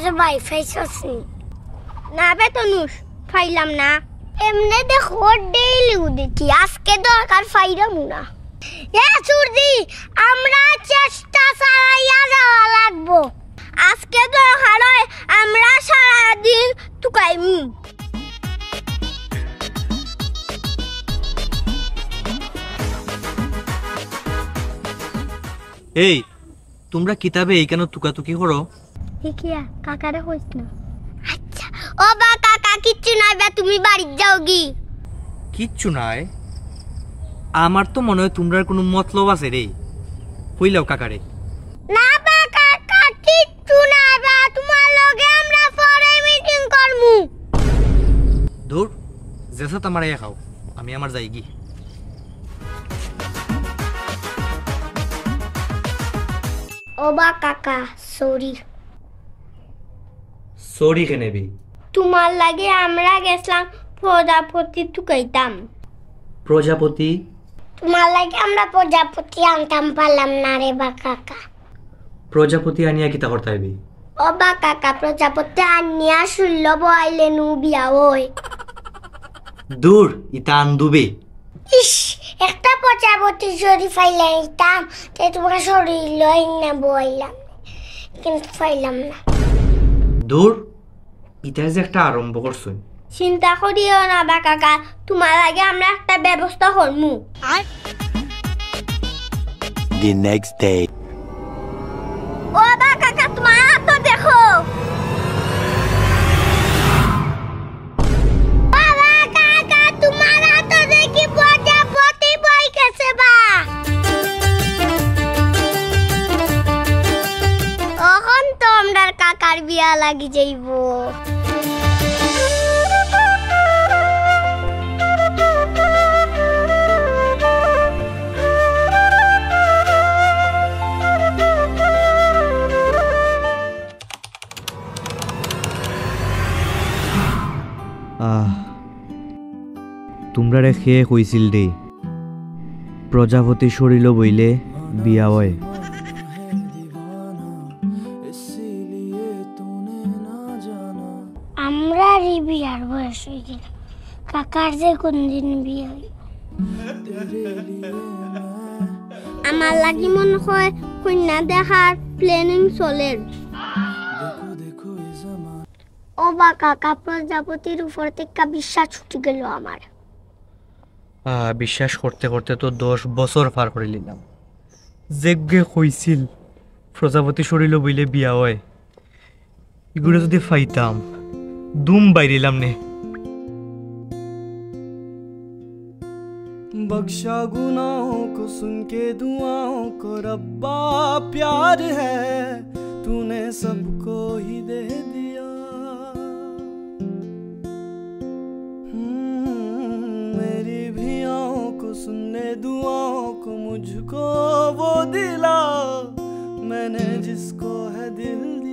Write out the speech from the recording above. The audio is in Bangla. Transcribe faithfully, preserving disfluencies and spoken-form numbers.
যে ভাই ফাইছসনি না বে তনুষ ফাইলাম না এমনে দেখো ডেইলি উদিকি আজকে দরকার ফাইরামু না এ সুরজি আমরা চেষ্টা চালাইয়া যাওয়া লাগবো আজকে দরকার হয় আমরা সারা দিন টুকাইমু এই তোমরা কিতাবে এই কেন তুকাতুকি করো দেখিয়া কাকারে কইছ না আচ্ছা ও বা কাকা কিচ্ছু নাই বে তুমি বাড়ি যাও গি কিচ্ছু নাই আমার তো মনে হয় তোমরার কোনো মতলব আছে রে কইলাও কাকারে না বা কাকা কিচ্ছু নাই বে তোমার লগে আমরা পরে মিটিং করমু দূর যেসা তোমারে খাও আমি আমার যাই গি ও বা কাকা সরি সরি কেনেবি তোমার লাগে আমরা গেছলাম প্রজাপতি টুকাইতাম প্রজাপতি তোমার লাগে আমরা প্রজাপতি আনতাম পারলাম না রে বা কাকা প্রজাপতি আনিয়া কিতা করতে হইবি ও বা কাকা প্রজাপতি আনিয়া শুনল বইলে নু বিয়া ওই দূর ইতা আন্দুবে ইস একটা প্রজাপতি যদি ফাইলাম তে তোমার শরীর লই না বইলাম কিন্তু ফাইলাম না দূর ইতা যে একটা আরম্ভ করছুন চিন্তা করিও না বা কাকা তোমার লাগে আমরা একটা ব্যবস্থা করমু The next day. ও বা কাকা তোমার তো দেখো বাবা কাকা তোমার তো দেখি প্রজাপতি বই গেছে বা এখন তো আমরার কাকার বিয়া লাগি যাইবো আহ তোমরা রেখে কইছিল দে প্রজাপতি সরিল বইলে বিয়া হয় আমরা রি বিয়ার বয়স হয়ে গেল কাকার যে কোন দিন বিয়ে হইল আমার লাগি মনে হয় কন্যা দেখার প্ল্যানিং চলে ও বা কাকা প্রজাপতির উপর থেকে বিশ্বাস ছুটি গেল আমার বিশ্বাস করতে করতে তো দশ বছর পার করে নিলাম যেগে কইছিল প্রজাপতি সরিল বইলে বিয়া হয় এগুলো যদি ফাইতাম দুম বাইরিলাম নে बख्शा गुनाहों को सुन के दुआओं को रब्बा प्यार है तूने सबको ही दे दिया मेरी भी आँखों को सुनने दुआओं को मुझको वो दिला मैंने जिसको है दिल